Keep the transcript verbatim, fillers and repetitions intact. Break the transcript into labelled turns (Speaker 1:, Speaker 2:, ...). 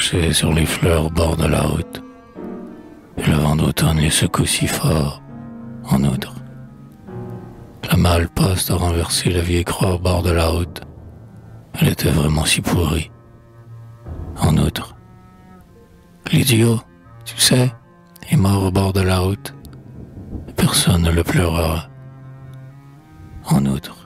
Speaker 1: marchait sur les fleurs au bord de la route. Et le vent d'automne les secoue si fort. En outre, la malle-poste a renversé la vieille croix au bord de la route. Elle était vraiment si pourrie. En outre, l'idiot, tu sais, est mort au bord de la route. Personne ne le pleurera. En outre,